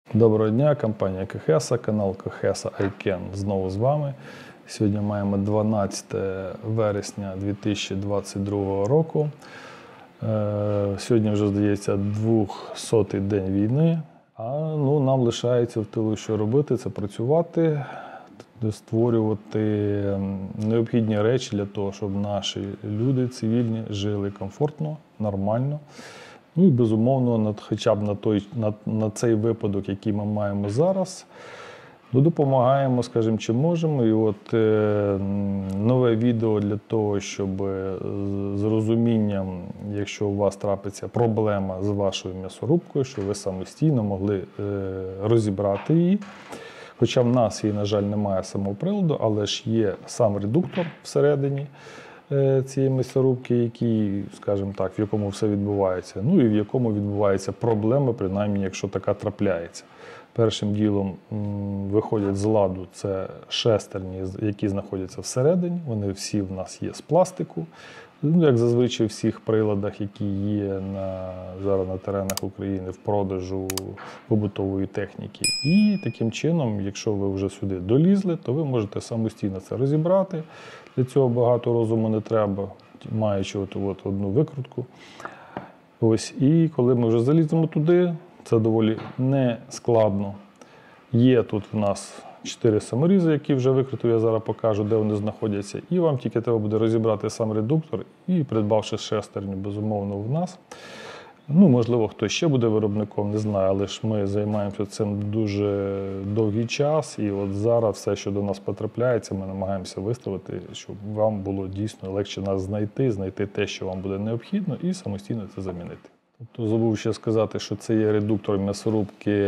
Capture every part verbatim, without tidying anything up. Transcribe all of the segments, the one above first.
Доброго дня, компанія Кохеса, канал Кохеса Айкен знову з вами. Сьогодні маємо дванадцяте вересня дві тисячі двадцять другого року. Сьогодні вже, здається, двохсотий день війни, а ну, нам лишається в тилу що робити, це працювати, створювати необхідні речі для того, щоб наші люди цивільні жили комфортно, нормально. Ну і, безумовно, над, хоча б на, той, на, на цей випадок, який ми маємо зараз, ну, допомагаємо, скажімо, чи можемо. І от е, нове відео для того, щоб з розумінням, якщо у вас трапиться проблема з вашою м'ясорубкою, щоб ви самостійно могли е, розібрати її. Хоча в нас її, на жаль, немає самого приладу, але ж є сам редуктор всередині цієї м'ясорубки, який, скажімо так, в якому все відбувається, ну і в якому відбуваються проблеми, принаймні, якщо така трапляється. Першим ділом виходять з ладу це шестерні, які знаходяться всередині, вони всі в нас є з пластику, ну, як зазвичай в всіх приладах, які є на, зараз на теренах України в продажу побутової техніки. І таким чином, якщо ви вже сюди долізли, то ви можете самостійно це розібрати. Для цього багато розуму не треба, маючи от, от одну викрутку. Ось, і коли ми вже заліземо туди, це доволі нескладно. Є тут в нас чотири саморізи, які вже викрутив, я зараз покажу, де вони знаходяться. І вам тільки треба буде розібрати сам редуктор і, придбавши шестерню, безумовно, в нас. Ну, можливо, хтось ще буде виробником, не знаю, але ж ми займаємося цим дуже довгий час. І от зараз все, що до нас потрапляється, ми намагаємося виставити, щоб вам було дійсно легше нас знайти, знайти те, що вам буде необхідно, і самостійно це замінити. Тобто забув ще сказати, що це є редуктор м'ясорубки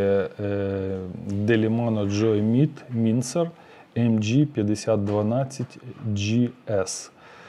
Delimano Joy Meat Mincer ем джі п'ятдесят дванадцять джі ес.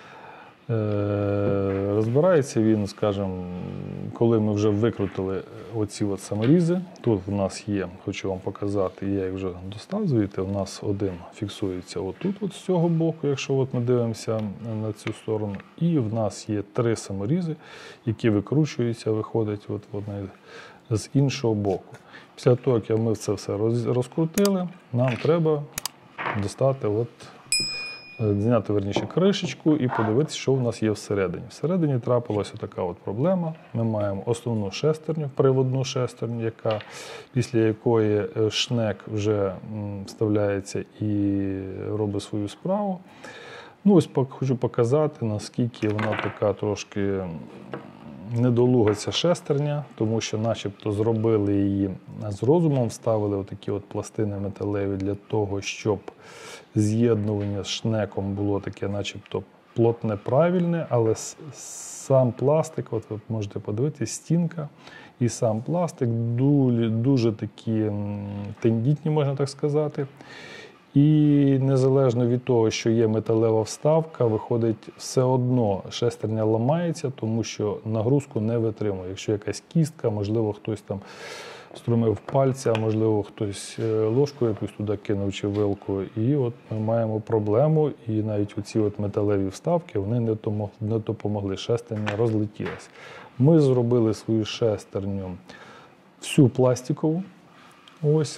Розбирається він, скажімо, коли ми вже викрутили оці от саморізи. Тут в нас є, хочу вам показати, я їх вже достав звідти, у нас один фіксується отут, от з цього боку, якщо от ми дивимося на цю сторону. І в нас є три саморізи, які викручуються, виходять от вони з іншого боку. Після того, як ми це все розкрутили, нам треба достати от зняти, верніше, кришечку і подивитися, що в нас є всередині. Всередині трапилася така от проблема. Ми маємо основну шестерню, приводну шестерню, яка, після якої шнек вже вставляється і робить свою справу. Ну, ось хочу показати, наскільки вона така трошки недолуга ця шестерня, тому що начебто зробили її з розумом, вставили отакі от пластини металеві для того, щоб з'єднування з шнеком було таке начебто плотне, правильне, але сам пластик, от ви можете подивитися, стінка і сам пластик дуже, дуже такі тендітні, можна так сказати. І незалежно від того, що є металева вставка, виходить, все одно шестерня ламається, тому що нагрузку не витримує. Якщо якась кістка, можливо, хтось там струмив пальця, можливо, хтось ложку якусь туди кинув чи вилку. І от ми маємо проблему, і навіть оці от металеві вставки, вони не, тому, не допомогли, шестерня розлетілась. Ми зробили свою шестерню всю пластикову. Ось.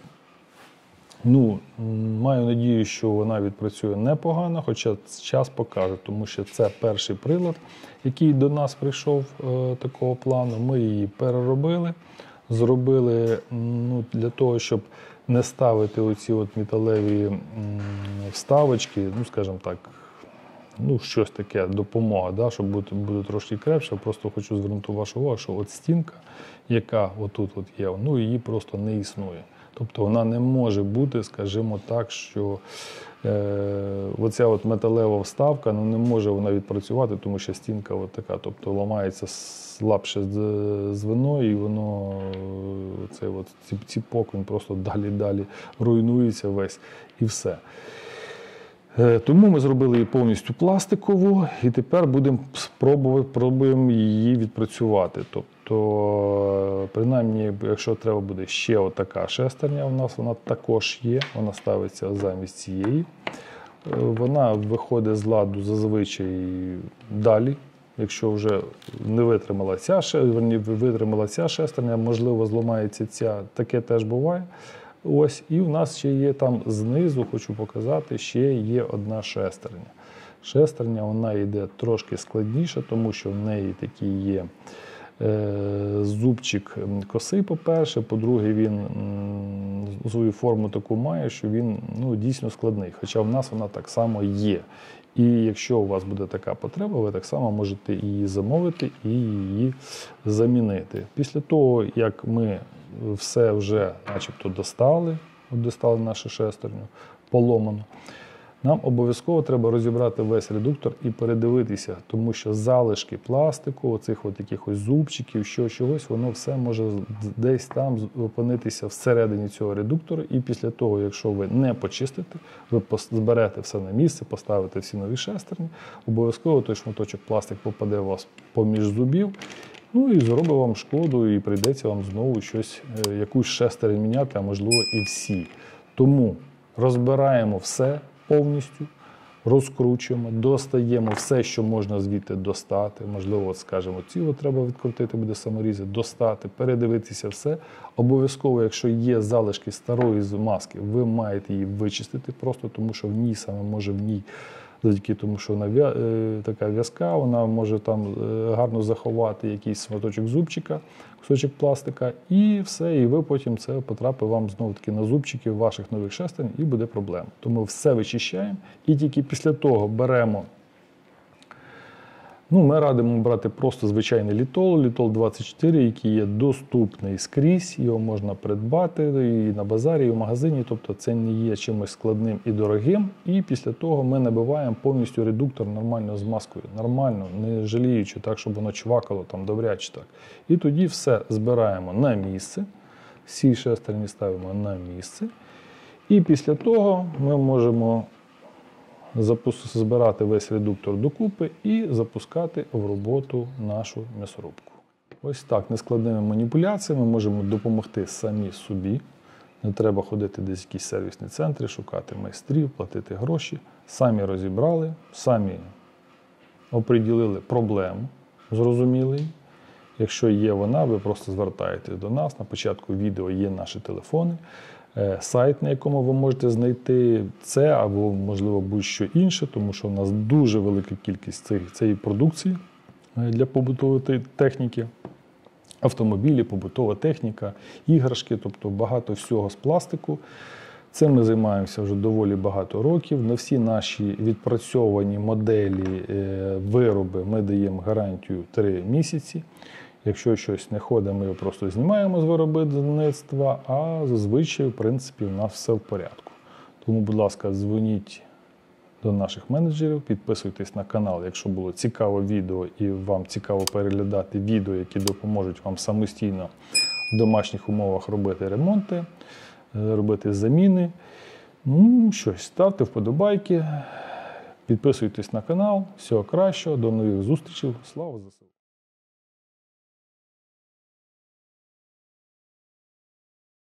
Ну, маю надію, що вона відпрацює непогано, хоча час покаже, тому що це перший прилад, який до нас прийшов е, такого плану. Ми її переробили, зробили ну, для того, щоб не ставити оці от металеві м, вставочки, ну, скажімо так, ну, щось таке, допомога, да, щоб бути, буде трошки крепше. Просто хочу звернути вашу увагу, що от стінка, яка отут от є, ну, її просто не існує. Тобто вона не може бути, скажімо так, що е, оця от металева вставка, ну, не може вона відпрацювати, тому що стінка от така, тобто ламається слабше звено, і воно, цей от ціпок, він просто далі-далі руйнується весь і все. Тому ми зробили її повністю пластикову і тепер будемо спробувати, пробуємо її відпрацювати. Тобто, принаймні, якщо треба буде ще отака шестерня, у нас вона також є, вона ставиться замість цієї. Вона виходить з ладу зазвичай далі, якщо вже не витримала ця, не витримала ця шестерня, можливо, зламається ця, таке теж буває. Ось, і в нас ще є там знизу, хочу показати, ще є одна шестерня. Шестерня, вона йде трошки складніша, тому що в неї такий є е, зубчик коси, по-перше, по-друге, він м, свою форму таку має, що він ну, дійсно складний, хоча в нас вона так само є. І якщо у вас буде така потреба, ви так само можете її замовити і її замінити. Після того, як ми все вже начебто достали, от достали нашу шестерню, поломану, нам обов'язково треба розібрати весь редуктор і передивитися, тому що залишки пластику, оцих от якихось зубчиків, що чогось, воно все може десь там опинитися всередині цього редуктора. І після того, якщо ви не почистите, ви зберете все на місце, поставите всі нові шестерні, обов'язково той шматочок пластик попаде у вас поміж зубів, ну і зробить вам шкоду, і прийдеться вам знову щось, якусь шестерню міняти, а можливо і всі. Тому розбираємо все повністю, розкручуємо, достаємо все, що можна звідти достати. Можливо, от, скажімо, ці от треба відкрутити, буде саморізи, достати, передивитися все. Обов'язково, якщо є залишки старої маски, ви маєте її вичистити просто, тому що в ній саме може в ній, завдяки тому, що вона така в'язка, вона може там гарно заховати якийсь шматочок зубчика, кусочок пластика, і все, і ви потім це потрапить вам знову-таки на зубчики ваших нових шестерень, і буде проблема. Тому все вичищаємо, і тільки після того беремо, ну, ми радимо брати просто звичайний літол, літол двадцять чотири, який є доступний скрізь, його можна придбати і на базарі, і в магазині, тобто це не є чимось складним і дорогим. І після того ми набиваємо повністю редуктор нормально з маскою, нормально, не жаліючи так, щоб воно чвакало там добряче так. І тоді все збираємо на місце, всі шестерні ставимо на місце. І після того ми можемо збирати весь редуктор докупи і запускати в роботу нашу м'ясорубку. Ось так, нескладними маніпуляціями можемо допомогти самі собі. Не треба ходити десь в якісь сервісні центри, шукати майстрів, платити гроші. Самі розібрали, самі оприділили проблему, зрозуміли. Якщо є вона, ви просто звертаєтесь до нас. На початку відео є наші телефони. Сайт, на якому ви можете знайти це або, можливо, будь-що інше, тому що в нас дуже велика кількість цієї продукції для побутової техніки, автомобілі, побутова техніка, іграшки, тобто багато всього з пластику. Цим ми займаємося вже доволі багато років. На всі наші відпрацьовані моделі, вироби ми даємо гарантію три місяці. Якщо щось не ходить, ми його просто знімаємо з виробництва, а зазвичай, в принципі, у нас все в порядку. Тому, будь ласка, дзвоніть до наших менеджерів, підписуйтесь на канал, якщо було цікаве відео і вам цікаво переглядати відео, які допоможуть вам самостійно в домашніх умовах робити ремонти, робити заміни. Ну, щось, ставте вподобайки, підписуйтесь на канал. Всього кращого, до нових зустрічей. Слава ЗСУ!